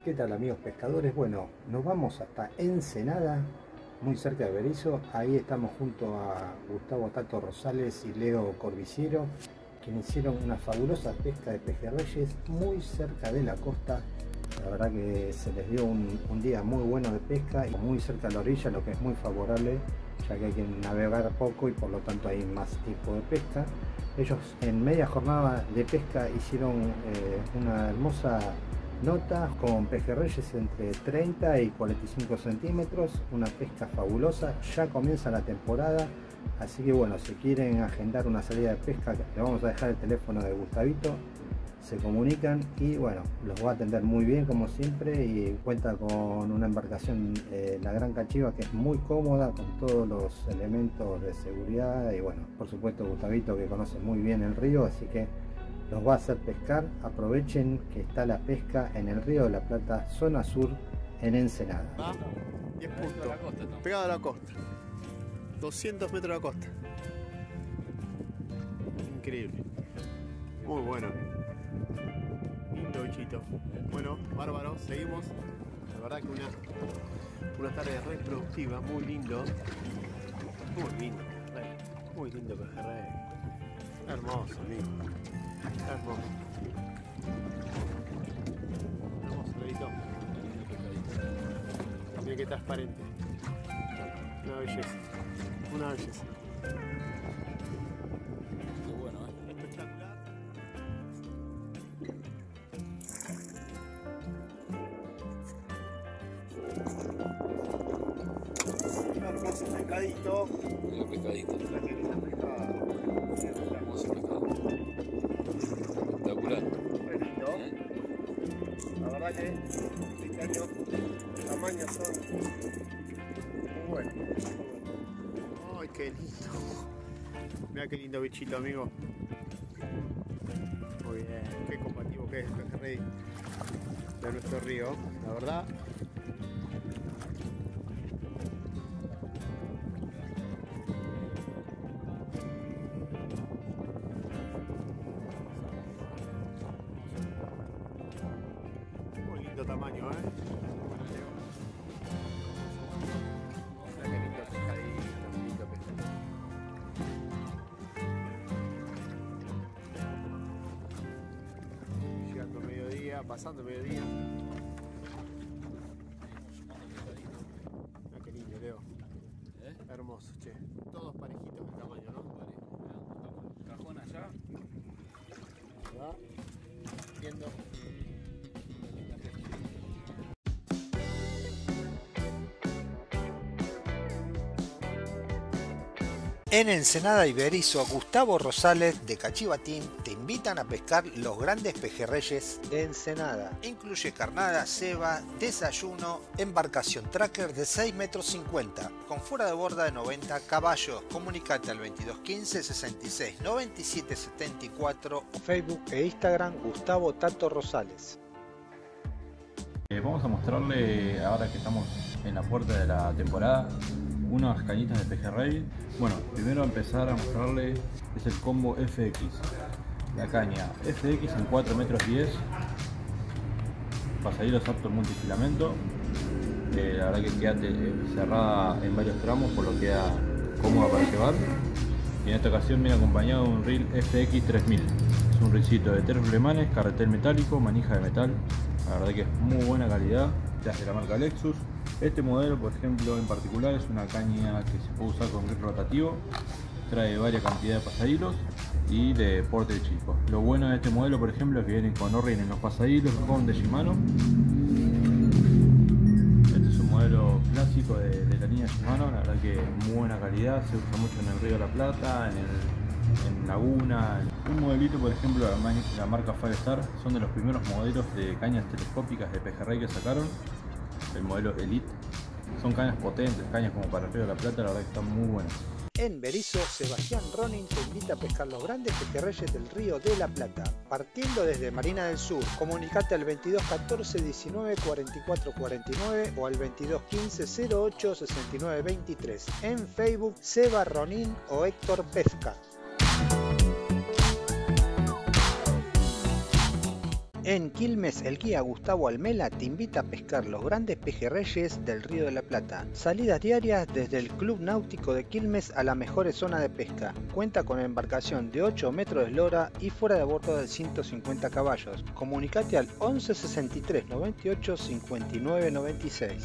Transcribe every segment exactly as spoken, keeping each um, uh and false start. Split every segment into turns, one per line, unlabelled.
¿Qué tal, amigos pescadores? Bueno, nos vamos hasta Ensenada, muy cerca de Berisso. Ahí estamos junto a Gustavo Tato Rosales y Leo Corbiciero, quienes hicieron una fabulosa pesca de pejerreyes muy cerca de la costa. La verdad que se les dio un, un día muy bueno de pesca y muy cerca de la orilla, lo que es muy favorable, ya que hay que navegar poco y por lo tanto hay más tiempo de pesca. Ellos en media jornada de pesca hicieron eh, una hermosa nota con pejerreyes entre treinta y cuarenta y cinco centímetros, una pesca fabulosa. Ya comienza la temporada, así que bueno, si quieren agendar una salida de pesca, le vamos a dejar el teléfono de Gustavito, se comunican y bueno, los va a atender muy bien como siempre, y cuenta con una embarcación, eh, la Gran Cachiva, que es muy cómoda con todos los elementos de seguridad, y bueno, por supuesto Gustavito, que conoce muy bien el río, así que los va a hacer pescar. Aprovechen que está la pesca en el Río de la Plata, zona sur, en Ensenada.
Ah, diez puntos, pegado a la costa, doscientos metros de la costa. Increíble, muy bueno, lindo bichito. Bueno, bárbaro, seguimos. La verdad que una, una tarde re productiva, muy lindo, muy lindo, muy lindo pejerrey, hermoso, amigo. Hermoso. Hermoso, Lerito. Mira qué transparente. Una belleza. Una belleza.
Qué bueno, ¿eh?
Espectacular. Un hermoso pescadito.
Mira pescadito.
La que linda pescada.
Hermoso pescado. Espectacular.
Muy lindo.
¿Eh?
La verdad que este año los tamaños son muy buenos. Ay, qué lindo. Mira qué lindo bichito, amigo. Muy bien. Qué combativo que es el pejerrey de nuestro río. La verdad. Tamaño, ¿eh? Mira qué lindo pescadito, lindo pescadito. Llegando a mediodía, pasando mediodía. Mira qué lindo, Leo.
¿Eh?
Hermoso, che. Todos parejitos de tamaño, ¿no?
Cajón allá.
¿Verdad? Viendo.
En Ensenada y Berisso, Gustavo Rosales de Cachiva Team te invitan a pescar los grandes pejerreyes de Ensenada. Incluye carnada, ceba, desayuno, embarcación tracker de seis metros cincuenta, con fuera de borda de noventa caballos. Comunicate al veintidós quince sesenta y seis noventa y siete setenta y cuatro, Facebook e Instagram Gustavo Tato Rosales.
Eh, vamos a mostrarle, ahora que estamos en la puerta de la temporada, unas cañitas de pejerrey. Bueno, primero empezar a mostrarle es el combo F X. La caña F X en cuatro metros diez, pasahilos apto multifilamento. Eh, la verdad que queda eh, cerrada en varios tramos, por lo que queda cómoda para llevar. Y en esta ocasión viene acompañado de un reel F X tres mil. Es un reelcito de tres flemanes, carretel metálico, manija de metal. La verdad que es muy buena calidad, ya de la marca Lexus. Este modelo, por ejemplo, en particular, es una caña que se puede usar con grip rotativo, trae varias cantidades de pasahilos y de porte chico. Lo bueno de este modelo, por ejemplo, es que vienen con O-ring en los pasahilos con de Shimano. Este es un modelo clásico de, de la línea Shimano, la verdad que muy buena calidad, se usa mucho en el Río de la Plata, en, el, en Laguna. Un modelito, por ejemplo, la, la marca Firestar, son de los primeros modelos de cañas telescópicas de pejerrey que sacaron. El modelo Elite, son cañas potentes, cañas como para el Río de la Plata, la verdad que están muy buenas.
En Berisso, Sebastián Ronin te invita a pescar los grandes pejerreyes del Río de la Plata, partiendo desde Marina del Sur. Comunicate al veintidós catorce diecinueve cuarenta y cuatro cuarenta y nueve o al veintidós quince cero ocho sesenta y nueve veintitrés. En Facebook, Seba Ronin o Héctor Pesca. En Quilmes, el guía Gustavo Almela te invita a pescar los grandes pejerreyes del Río de la Plata. Salidas diarias desde el Club Náutico de Quilmes a las mejores zonas de pesca. Cuenta con embarcación de ocho metros de eslora y fuera de bordo de ciento cincuenta caballos. Comunicate al once sesenta y tres noventa y ocho cincuenta y nueve noventa y seis.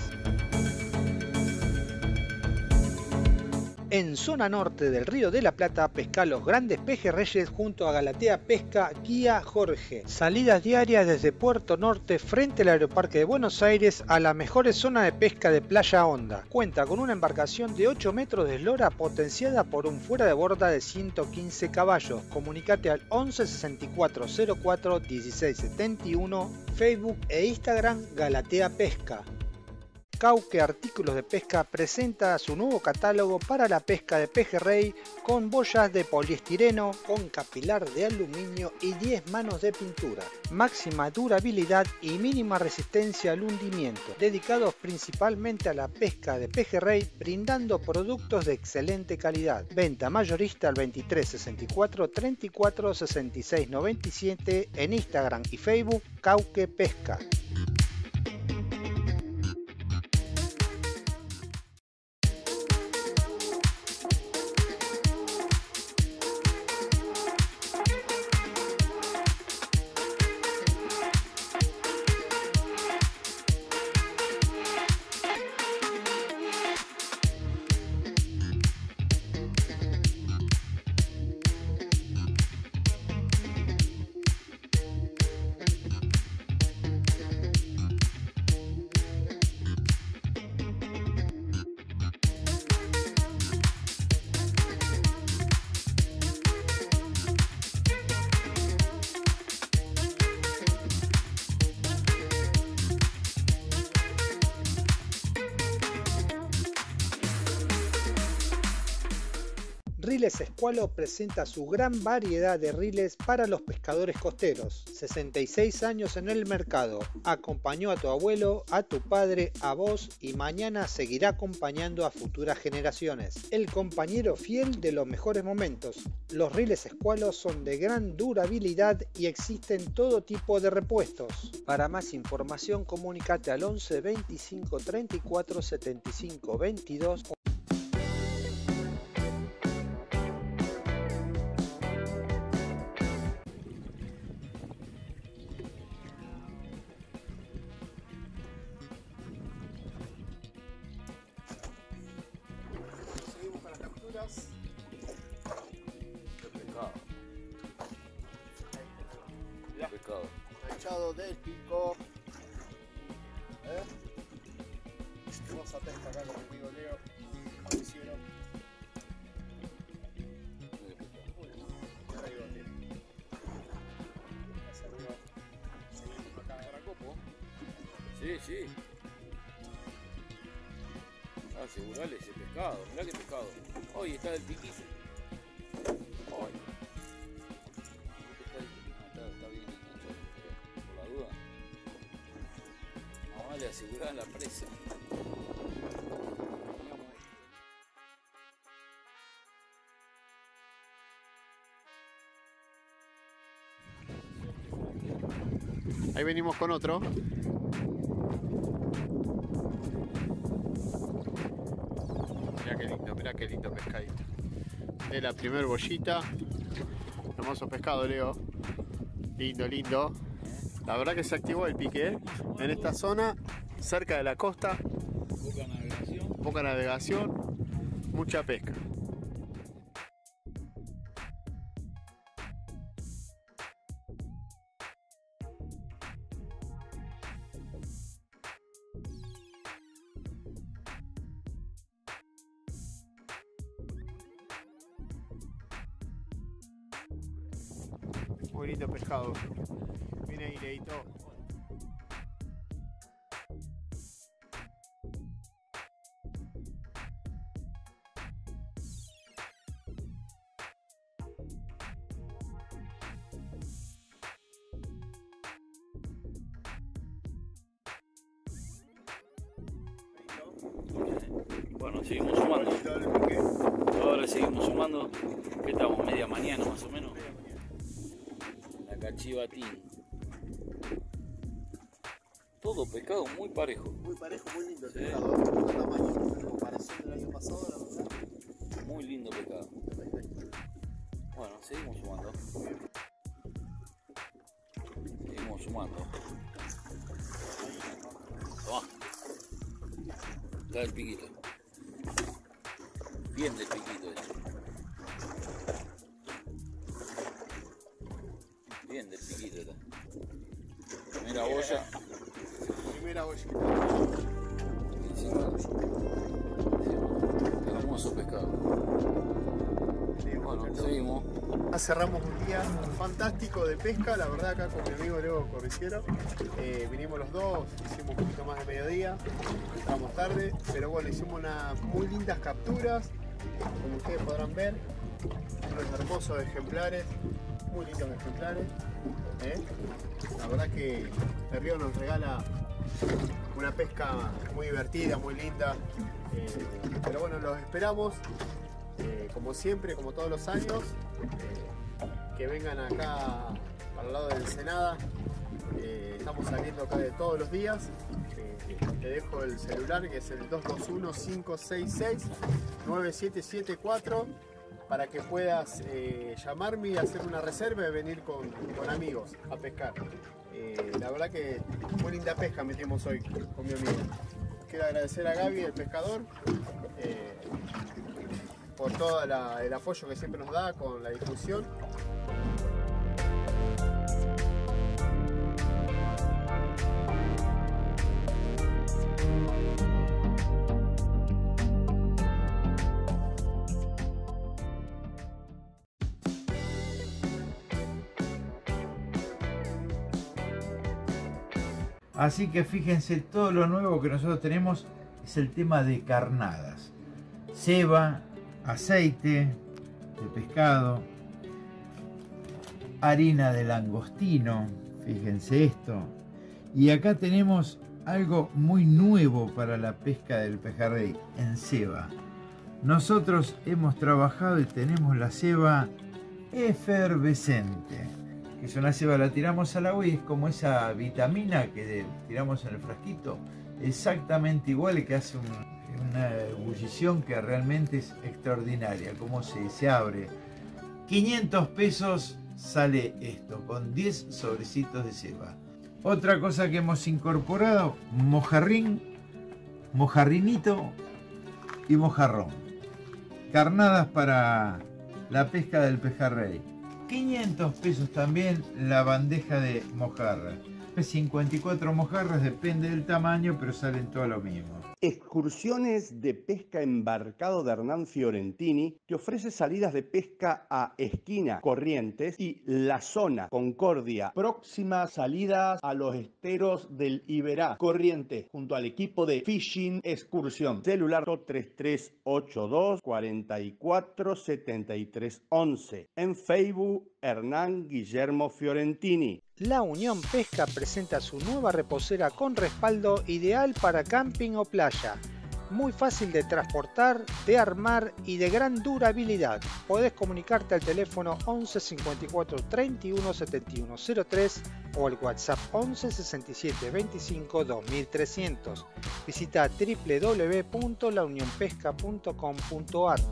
En zona norte del Río de la Plata, pesca los grandes pejerreyes junto a Galatea Pesca Guía Jorge. Salidas diarias desde Puerto Norte frente al Aeroparque de Buenos Aires a las mejores zonas de pesca de Playa Honda. Cuenta con una embarcación de ocho metros de eslora potenciada por un fuera de borda de ciento quince caballos. Comunicate al once sesenta y cuatro cero cuatro dieciséis setenta y uno, Facebook e Instagram Galatea Pesca. Cauque Artículos de Pesca presenta su nuevo catálogo para la pesca de pejerrey con boyas de poliestireno, con capilar de aluminio y diez manos de pintura. Máxima durabilidad y mínima resistencia al hundimiento, dedicados principalmente a la pesca de pejerrey, brindando productos de excelente calidad. Venta mayorista al veintitrés sesenta y cuatro treinta y cuatro sesenta y seis noventa y siete en Instagram y Facebook Cauque Pesca. Riles Escualo presenta su gran variedad de riles para los pescadores costeros. sesenta y seis años en el mercado. Acompañó a tu abuelo, a tu padre, a vos y mañana seguirá acompañando a futuras generaciones. El compañero fiel de los mejores momentos. Los riles Escualo son de gran durabilidad y existen todo tipo de repuestos. Para más información comunícate al once veinticinco treinta y cuatro setenta y cinco veintidós.
Pescado.
Echado del pico. ¿Eh? Vamos a pescar acá con mi amigo Leo. Lo hicieron. Ahí va, tío. Seguimos acá.
¿Para copo? Sí, sí. Ah, asegurale ese pescado. Mirá qué pescado. Hoy está del piquito. Hoy. Está bien enganchado, por la duda. Vamos a asegurar la presa.
Ahí venimos con otro. Mirá qué lindo, mirá qué lindo pescadito. Es la primer bollita. Hermoso pescado, Leo. Lindo, lindo. La verdad que se activó el pique, ¿eh? En esta zona, cerca de la costa.
Poca navegación.
Poca navegación, mucha pesca. Muy lindo pescado. Viene ahí, Leito.
Bueno, seguimos sumando. Ahora seguimos sumando. ¿Qué estamos? Media mañana más o menos. La cachivatín. todo pescado muy parejo.
Muy parejo, muy lindo el
Sí.
pescado, ¿eh? Lindo tamaño, en comparación del año pasado, la verdad.
Muy lindo pescado. Bueno, seguimos sumando. Seguimos sumando. Toma. Acá el piquito. Bien del piquito este. Bien del piquito está. Primera boya.
Primera bollita.
Encima hermoso pescado. Bueno, seguimos.
Ya cerramos un día fantástico de pesca, la verdad acá con mi amigo Leo Corriciero. Eh, vinimos los dos, hicimos un poquito más de mediodía, entramos tarde, pero bueno, hicimos unas muy lindas capturas, como ustedes podrán ver, unos hermosos ejemplares, muy lindos ejemplares. ¿eh? La verdad que el río nos regala una pesca muy divertida, muy linda, eh, pero bueno, los esperamos. Eh, como siempre, como todos los años, eh, que vengan acá al lado de Ensenada. Eh, estamos saliendo acá de todos los días. Eh, te dejo el celular, que es el dos dos uno, cinco seis seis, nueve siete siete cuatro, para que puedas eh, llamarme y hacer una reserva y venir con, con amigos a pescar. Eh, la verdad que muy linda pesca metimos hoy con mi amigo. Quiero agradecer a Gaby, el pescador, eh, por todo la, el apoyo que siempre nos da con la difusión.
Así que fíjense, todo lo nuevo que nosotros tenemos es el tema de carnadas. Ceba, aceite de pescado, harina de langostino, fíjense esto. Y acá tenemos algo muy nuevo para la pesca del pejerrey, en ceba. Nosotros hemos trabajado y tenemos la ceba efervescente, que es una ceba, la tiramos al agua y es como esa vitamina que tiramos en el frasquito, exactamente igual, que hace un, una ebullición que realmente es extraordinaria, como se, se abre. quinientos pesos sale esto, con diez sobrecitos de ceba. Otra cosa que hemos incorporado, mojarrín, mojarrinito y mojarrón. Carnadas para la pesca del pejerrey. quinientos pesos también la bandeja de mojarra. cincuenta y cuatro mojarras, depende del tamaño, pero salen todo lo mismo.
Excursiones de pesca embarcado de Hernán Fiorentini te ofrece salidas de pesca a Esquina, Corrientes y La Zona, Concordia. Próximas salidas a los esteros del Iberá, Corrientes, junto al equipo de Fishing Excursión. Celular tres tres ocho dos, cuatro cuatro, siete tres once. En Facebook, Hernán Guillermo Fiorentini.
La Unión Pesca presenta su nueva reposera con respaldo ideal para camping o playa. Muy fácil de transportar, de armar y de gran durabilidad. Podés comunicarte al teléfono once cincuenta y cuatro treinta y uno setenta y uno cero tres o al WhatsApp once sesenta y siete veinticinco dos mil trescientos. Visita w w w punto la unión pesca punto com punto a r.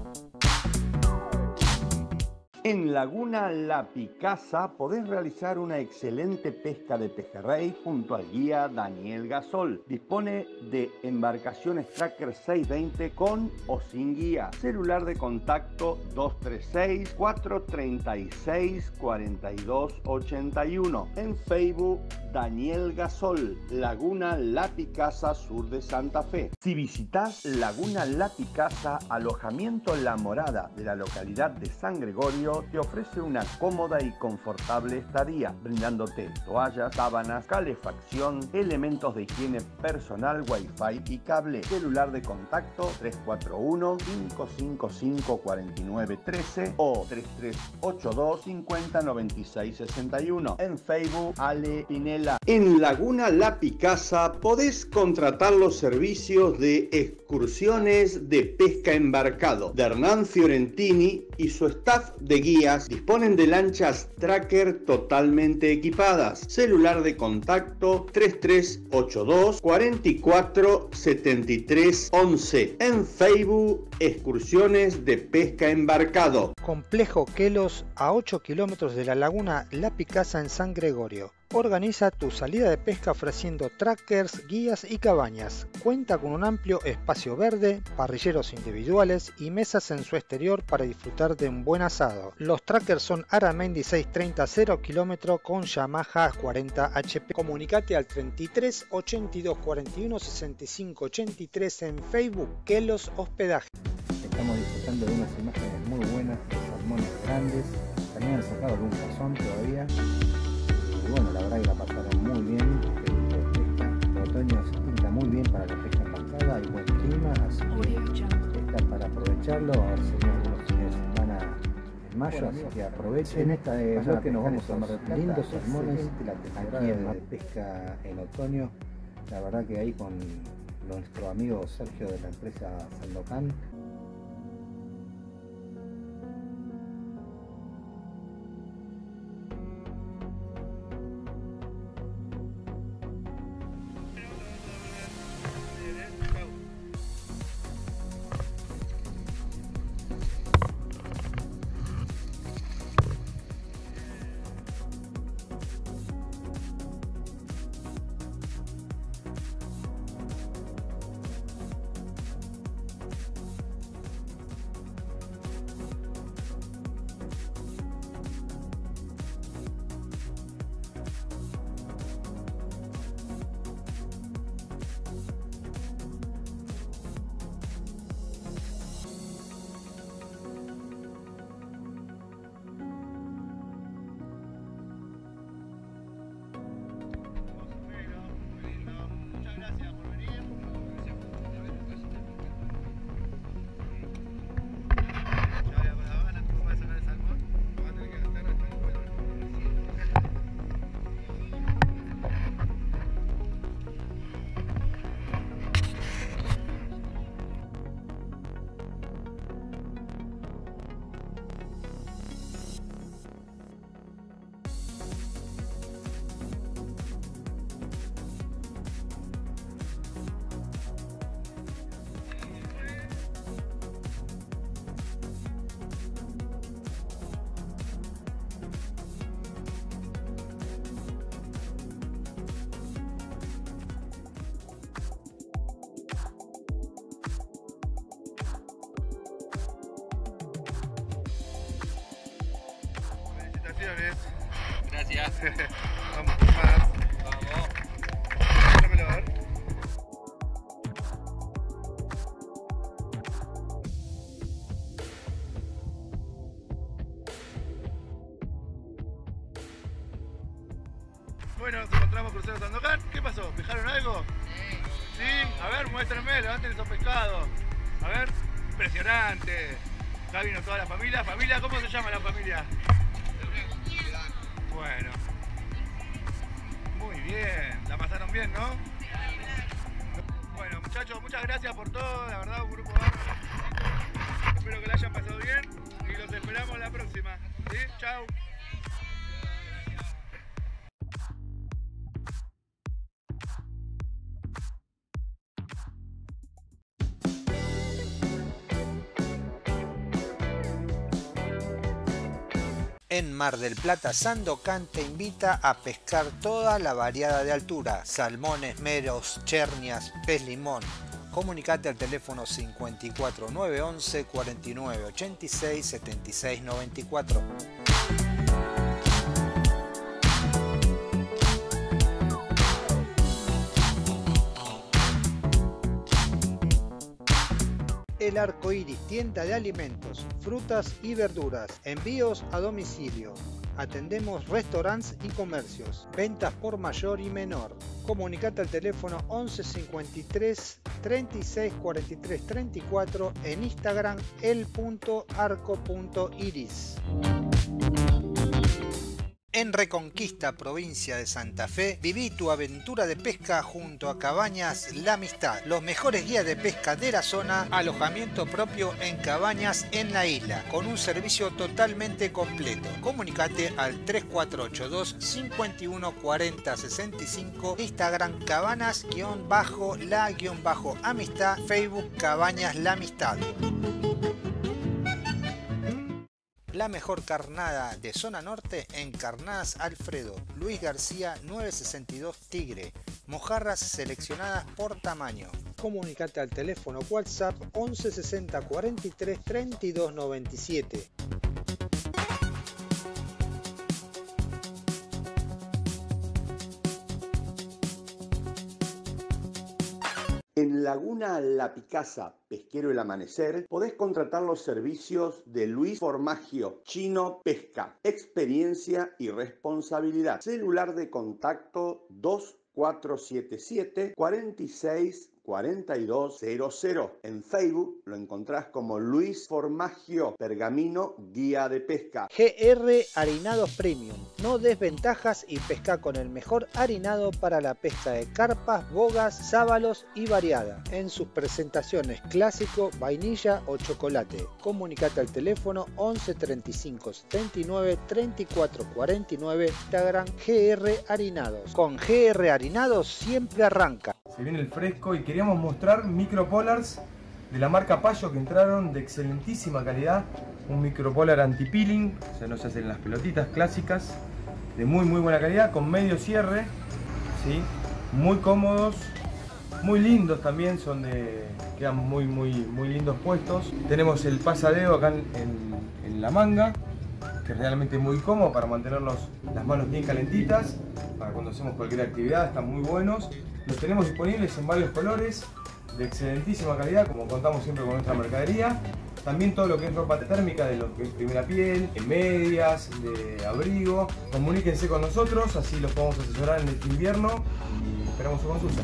En Laguna La Picasa podés realizar una excelente pesca de pejerrey junto al guía Daniel Gasol. Dispone de embarcaciones Tracker seiscientos veinte con o sin guía. Celular de contacto dos tres seis, cuatro tres seis, cuatro dos ocho uno. En Facebook, Daniel Gasol, Laguna La Picasa, sur de Santa Fe. Si visitas Laguna La Picasa, alojamiento La Morada de la localidad de San Gregorio, te ofrece una cómoda y confortable estadía, brindándote toallas, sábanas, calefacción, elementos de higiene personal, wifi y cable. Celular de contacto tres cuatro uno, cinco cinco cinco, cuatro nueve uno tres o tres tres ocho dos, cinco cero nueve seis seis uno. En Facebook, Ale Pinela. En Laguna La Picasa podés contratar los servicios de excursiones de pesca embarcado de Hernán Fiorentini y su staff de guías disponen de lanchas tracker totalmente equipadas. Celular de contacto tres tres ocho dos, cuatro cuatro, siete tres once. En Facebook, Excursiones de Pesca Embarcado.
Complejo Quelos, a ocho kilómetros de la laguna La Picasa en San Gregorio. Organiza tu salida de pesca ofreciendo trackers, guías y cabañas. Cuenta con un amplio espacio verde, parrilleros individuales y mesas en su exterior para disfrutar de un buen asado. Los trackers son Aramendi seiscientos treinta cero kilómetros con Yamaha cuarenta H P. Comunicate al treinta y tres, ochenta y dos, cuarenta y uno, sesenta y cinco, ochenta y tres en Facebook, Quelos Hospedaje.
Estamos disfrutando de unas imágenes muy buenas, de salmones grandes, también han sacado algún cazón todavía. Y bueno, la verdad que la pasaron muy bien, este grupo de pesca. El otoño se pinta muy bien para la pesca embarcada, hay buen clima, así que está para aprovecharlo. A ver si hay algunos fines de semana en mayo, bueno, así que aprovechen. En esta de verdad que nos vamos a Mar del Plata, lindos salmones aquí en de pesca en otoño. La verdad que ahí con nuestro amigo Sergio de la empresa Sandokan.
Gracias.
Vamos por más.
Vamos.
Dámelo a ver. Bueno, nos encontramos crucero Sandokan. ¿Qué pasó? ¿Pescaron algo? Sí. ¿Sí? A ver, muéstrenme, levanten esos pescados. A ver, impresionante. Acá vino toda la familia. ¿Familia? ¿Cómo se llama la familia? Bueno. Muy bien. La pasaron bien, ¿no? Bueno, muchachos, muchas gracias por todo. La verdad, un grupo bárbaro. Espero que la hayan pasado bien y los esperamos la próxima. ¿Sí? Chau.
En Mar del Plata, Sandokan te invita a pescar toda la variedad de altura: salmones, meros, chernias, pez limón. Comunicate al teléfono cincuenta y cuatro, nueve once, cuarenta y nueve, ochenta y seis, setenta y seis, noventa y cuatro. El Arco Iris, tienda de alimentos, frutas y verduras, envíos a domicilio. Atendemos restaurantes y comercios, ventas por mayor y menor. Comunicate al teléfono once cincuenta y tres, treinta y seis, cuarenta y tres, treinta y cuatro, en Instagram el punto arco punto iris. En Reconquista, provincia de Santa Fe, viví tu aventura de pesca junto a Cabañas La Amistad. Los mejores guías de pesca de la zona, alojamiento propio en cabañas en la isla, con un servicio totalmente completo. Comunicate al tres cuatro ocho dos, cinco uno cuatro cero seis cinco, Instagram cabanas-la-amistad, Facebook Cabañas La Amistad. La mejor carnada de zona norte en Carnadas Alfredo, Luis García novecientos sesenta y dos Tigre, mojarras seleccionadas por tamaño. Comunicate al teléfono WhatsApp once sesenta cuarenta y tres treinta y dos noventa y siete.
En Laguna La Picasa, Pesquero El Amanecer, podés contratar los servicios de Luis Formagio, Chino Pesca, experiencia y responsabilidad. Celular de contacto dos cuatro siete siete, cuatro seis cuatro dos cero cero. En Facebook lo encontrás como Luis Formagio, Pergamino, guía de pesca.
G R Harinados Premium. No des ventajas y pesca con el mejor harinado para la pesca de carpas, bogas, sábalos y variada. En sus presentaciones clásico, vainilla o chocolate. Comunicate al teléfono once treinta y cinco setenta y nueve treinta y cuatro cuarenta y nueve. Instagram G R Harinados. Con G R Harinados siempre arranca.
Se viene el fresco y queríamos mostrar micropolars de la marca Payo que entraron de excelentísima calidad. Un micropolar anti-peeling, o sea, no se hacen las pelotitas clásicas, de muy muy buena calidad, con medio cierre, ¿sí? Muy cómodos, muy lindos también, son de, quedan muy muy muy lindos puestos. Tenemos el pasadeo acá en, en, en la manga, que es realmente muy cómodo para mantenerlos las manos bien calentitas, para cuando hacemos cualquier actividad, están muy buenos. Los tenemos disponibles en varios colores, de excelentísima calidad, como contamos siempre con nuestra mercadería. También todo lo que es ropa térmica, de lo que es primera piel, de medias, de abrigo. Comuníquense con nosotros, así los podemos asesorar en este invierno y esperamos su consulta.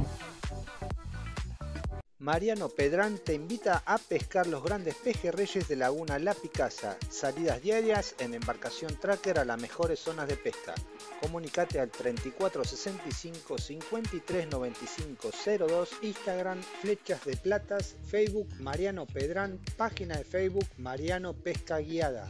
Mariano Pedrán te invita a pescar los grandes pejerreyes de Laguna La Picasa. Salidas diarias en embarcación tracker a las mejores zonas de pesca. Comunicate al treinta y cuatro sesenta y cinco cincuenta y tres noventa y cinco cero dos, Instagram Flechas de Platas, Facebook Mariano Pedrán, página de Facebook Mariano Pesca Guiada.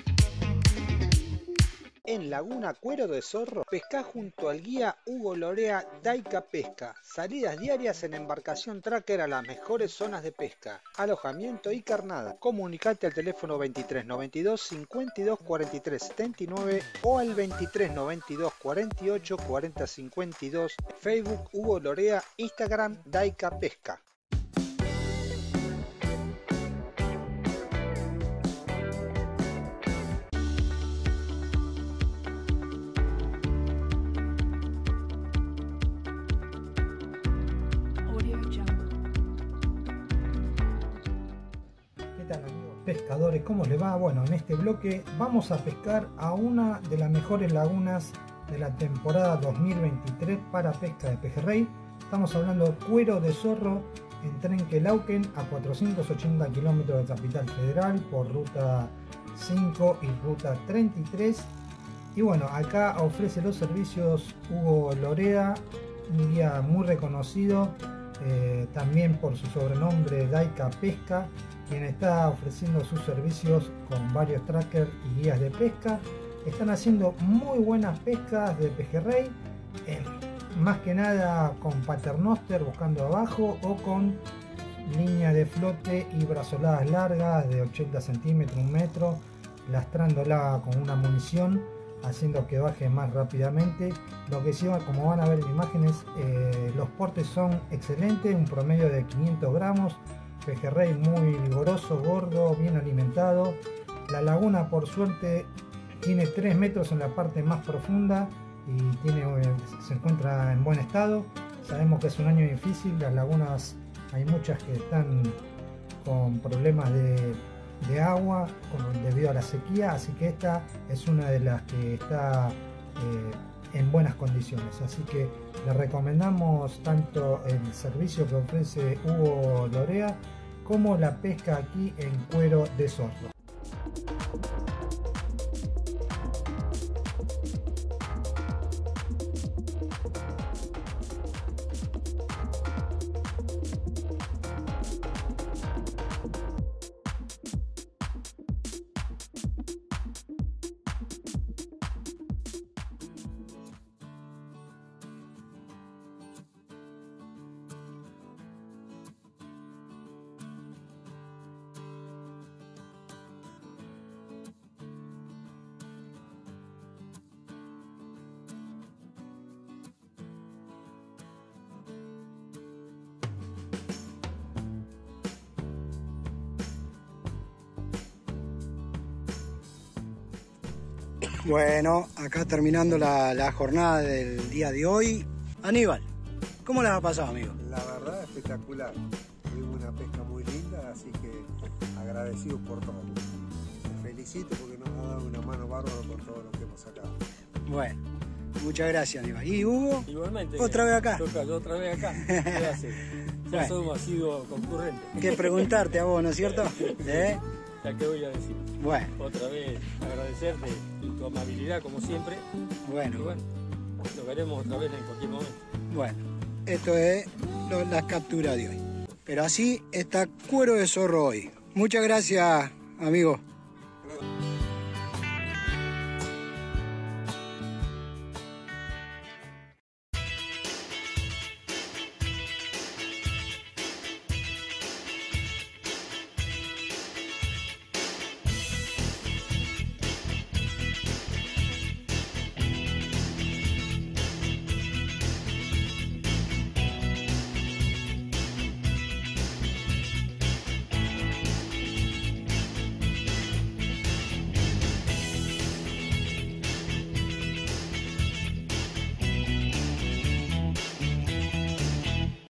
En Laguna Cuero de Zorro, pesca junto al guía Hugo Lorea Daica Pesca. Salidas diarias en embarcación tracker a las mejores zonas de pesca. Alojamiento y carnada. Comunicate al teléfono veintitrés noventa y dos cincuenta y dos cuarenta y tres setenta y nueve o al veintitrés noventa y dos cuarenta y ocho cuarenta cincuenta y dos. Facebook Hugo Lorea, Instagram Daica Pesca.
Pescadores, ¿cómo les va? Bueno, en este bloque vamos a pescar a una de las mejores lagunas de la temporada dos mil veintitrés para pesca de pejerrey. Estamos hablando de Cuero de Zorro en Trenquelauquen, a cuatrocientos ochenta kilómetros de Capital Federal por ruta cinco y ruta treinta y tres. Y bueno, acá ofrece los servicios Hugo Lorea, un guía muy reconocido, eh, también por su sobrenombre Daica Pesca, quien está ofreciendo sus servicios con varios trackers y guías de pesca. Están haciendo muy buenas pescas de pejerrey, eh, más que nada con paternoster buscando abajo o con línea de flote y brazoladas largas de ochenta centímetros, un metro, lastrándola con una munición, haciendo que baje más rápidamente. Lo que sí, como van a ver en imágenes, eh, los portes son excelentes, un promedio de quinientos gramos, pejerrey muy vigoroso, gordo, bien alimentado. La laguna, por suerte, tiene tres metros en la parte más profunda y tiene, se encuentra en buen estado. Sabemos que es un año difícil, las lagunas hay muchas que están con problemas de, de agua con, debido a la sequía, así que esta es una de las que está eh, en buenas condiciones. Así que le recomendamos tanto el servicio que ofrece Hugo Lorea como la pesca aquí en Cuero de Zorro.
Bueno, acá terminando la, la jornada del día de hoy. Aníbal, ¿cómo las ha pasado, amigo?
La verdad, espectacular. Tuvimos una pesca muy linda, así que agradecido por todo. Te felicito porque nos ha dado una mano bárbara con todo lo que hemos sacado.
Bueno, muchas gracias, Aníbal. ¿Y Hugo?
Igualmente.
¿Otra vez acá?
Toca, otra vez acá. ¿Qué hace? Ya
Bueno.
somos asiduos concurrentes.
Que preguntarte a vos, ¿no es cierto? ¿Eh?
Ya que voy a decir.
Bueno.
Otra vez agradecerte tu amabilidad como siempre.
Bueno.
Y bueno, lo veremos otra vez en cualquier momento.
Bueno, esto es lo- las capturas de hoy. Pero así está Cuero de Zorro hoy. Muchas gracias, amigo.